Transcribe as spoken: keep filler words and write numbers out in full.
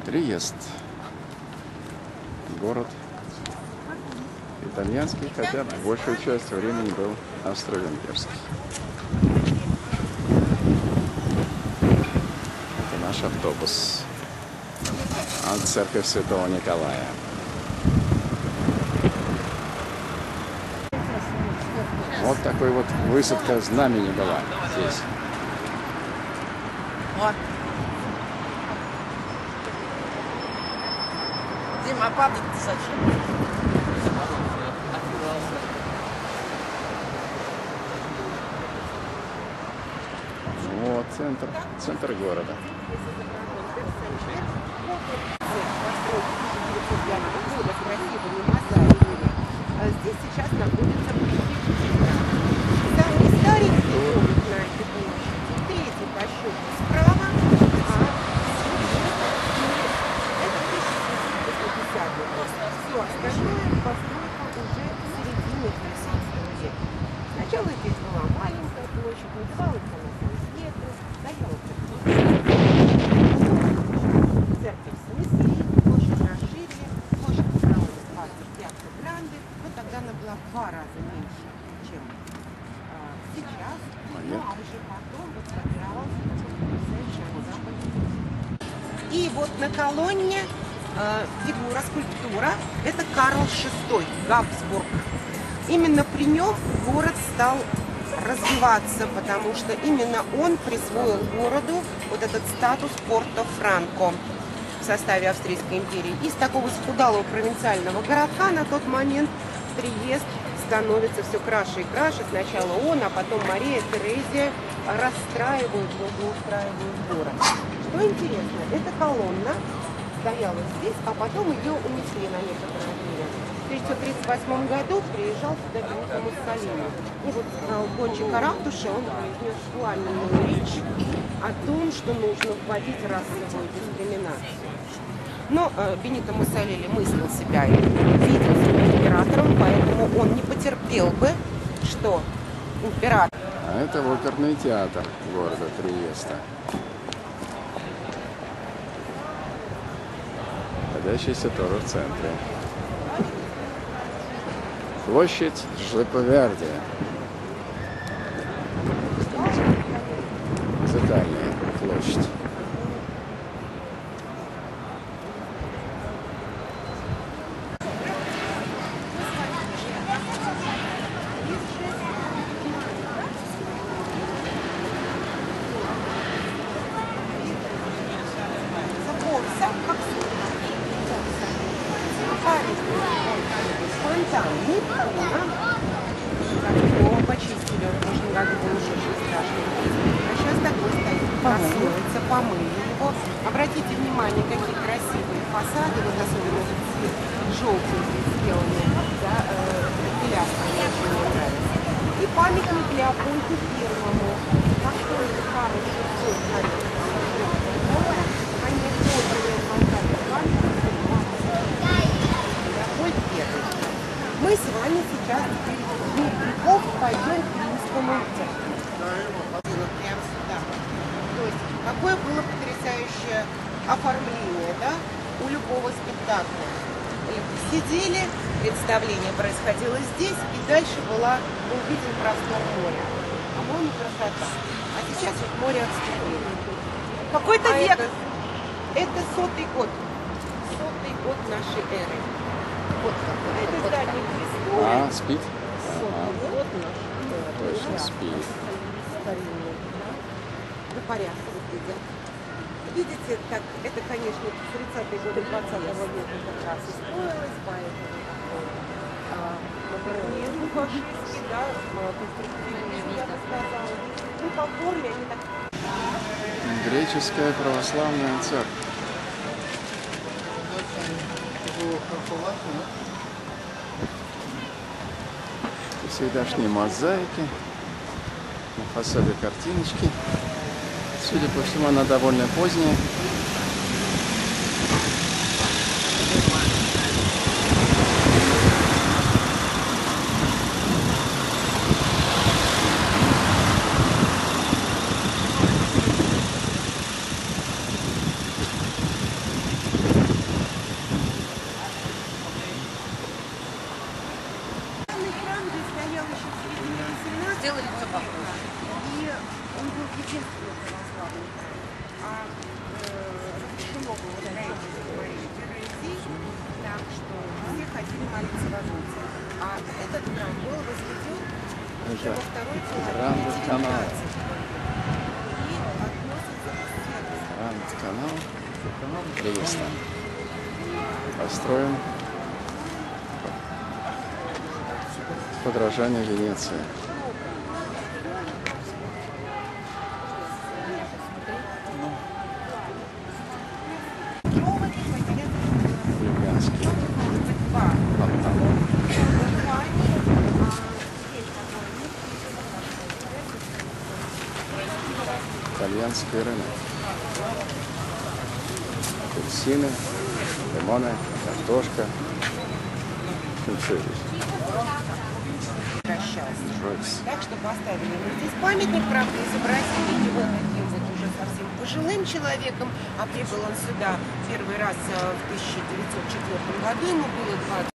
Триест. Город итальянский, хотя большую часть времени был австро-венгерский. Это наш автобус от церкви Святого Николая. Вот такой вот высадка знамени была здесь. Вот. Дима, падать-то зачем? Вот центр, центр города. Здесь сейчас находится префектура. Самый старенький город на этой площади, третий по счету справа, а это тысяча девятьсот пятидесятый год. Все остальное постройка уже середины двадцатого века. Сначала здесь была маленькая площадь, называлась она Сан-Пьетро, стояла церковь снесли, площадь расширили, площадь стала Пиацца Гранде, но тогда она была в два раза меньше, чем а, сейчас. Ну, а уже потом вот формировался такой потрясающий ансамбль. И вот на колонне э, фигура, скульптура, это Карл шестой, Габсбург. Именно при нем город стал развиваться, потому что именно он присвоил городу вот этот статус Порто-Франко в составе Австрийской империи. Из такого схудалого провинциального городка на тот момент Триест становится все краше и краше. Сначала он, а потом Мария Терезия расстраивают, благоустраивают город. Что интересно, эта колонна стояла здесь, а потом ее унесли на некоторое время. В тысяча девятьсот тридцать восьмом году приезжал сюда Бенито Муссолини. И вот в кончик ратуши он произнес пламенную речь о том, что нужно вводить расовую дискриминацию. Но э, Бенито Муссолини мыслил себя и видел себя императором, поэтому он не потерпел бы, что император... А это оперный театр города Триеста, находящийся тоже в центре. Площадь Шлеповерде. Центральная площадь. Фонтан Нептуна. Его почистили в прошлом году, был уж очень страшный. А сейчас такой стоит, красуется, помыли его. Обратите внимание, какие красивые фасады, вот особенно цвет желтенький сделаны, да, э, пилястра, мне очень нравится. И памятник Леопольду Первому. Как только Карл шестой ходил, а не подлинный фонтан Леопольд Первый. Мы с вами сейчас теперь в Дубриков пойдем к Римскому театру. Прямо сюда. То есть, какое было потрясающее оформление, да, у любого спектакля. Сидели, представление происходило здесь, и дальше была, был виден простор моря. По-моему, красота. А сейчас вот море отступило. Какой-то А век. это, это сотый год. Сотый год нашей эры. Вот какой. Это здание Крестовое. А, спит? Сотый год нашей эры. Точно спит. Старинный, да? Ну, порядок выглядят. Видите, так, это, конечно, тридцатые годы двадцатого века как раз и строилось, поэтому такой модернизм фашистский, да, конструктивизм, я бы сказала. Ну, по форме они так... Греческая православная церковь. Всегдашние мозаики, на фасаде картиночки. Судя по всему, она довольно поздняя. находится в Одессе. А этот храм был возведен уже Это во второй половине Гранд Канал. девятнадцатого и относится к сервису. Гранд Канал. Левистан. Построен в подражание Венеции. Лубянский фонтан. Итальянский рынок. Апельсины, лимоны, картошка. Ну, что здесь? Прощался. Жойс. Так что поставили мы здесь памятник, правда, изобразили его таким вот уже совсем пожилым человеком, а прибыл он сюда первый раз э, в тысяча девятьсот четвёртом году, ему было двадцать.